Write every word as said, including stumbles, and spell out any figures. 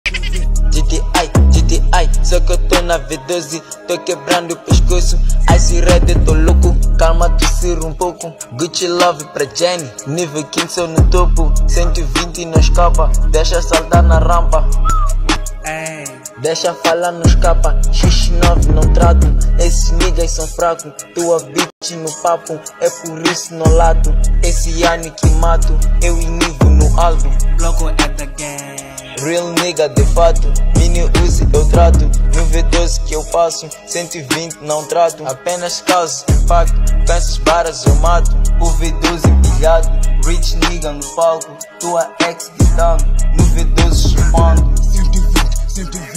G T I, G T I, só que eu tô na V doze, tô quebrando o pescoço. Ice Red, tô louco, calma, tossir um pouco. Gucci Love pra Jenny, nível quinze sou no topo. cento e vinte não escapa, deixa saltar na rampa. Deixa falar no escapa, X nove não trato. Esses niggas são fracos, tua bitch no papo. É por isso não lato, esse ano que mato. Eu inivo no álbum, Bloco at the game. real nigga de fato. Mini Uzi eu trato, no V doze que eu passo. cento e vinte não trato, apenas causo impacto. Com essas barras eu mato, o V doze pilhado. Rich nigga no palco, tua ex gritando. No V doze chupando, cento e vinte, cento e vinte.